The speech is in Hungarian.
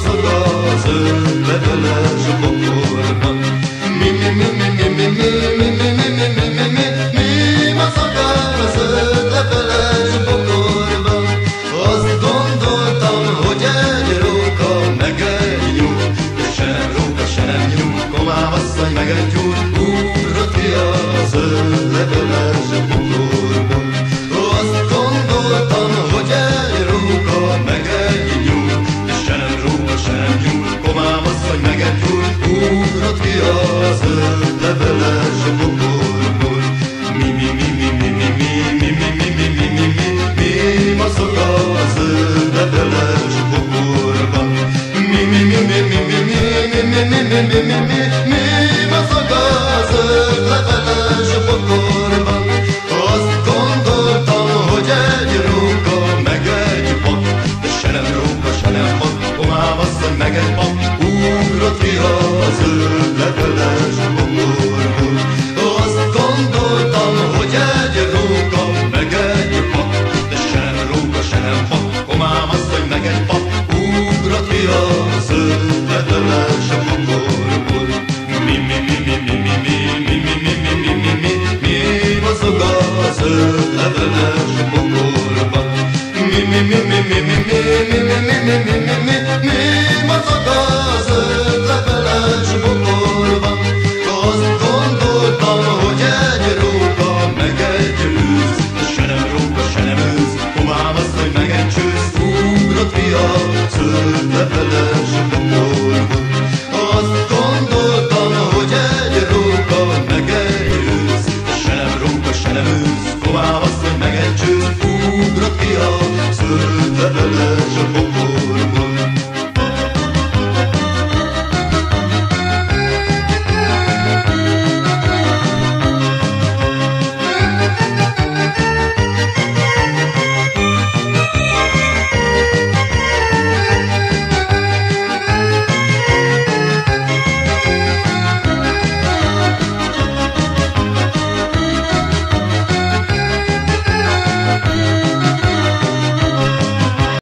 mozog a zöld leveles bokorban. Mi mozog a zöld leveles bokorban. Azt gondoltam, hogy egy róka meg egy nyúl, de se nem róka, se nem nyúl, komám asszony meg egy gyúr, ugrott ki a zöld leveles bokorban. Azt gondoltam, hogy egy róka meg egy nyúl, de se nem róka, se nem nyúl, komám asszony meg egy gyúr, ugrott ki a zöld leveles bokorból. Mi mozog a zöld leveles bokorban. Mi mozog a zöld leveles bokorban. Azt gondoltam, hogy egy róka meg egy pak, de se nem róka, se nem pak, komám asszony meg egy pak, ugrott ki a zöld leveles bokorban.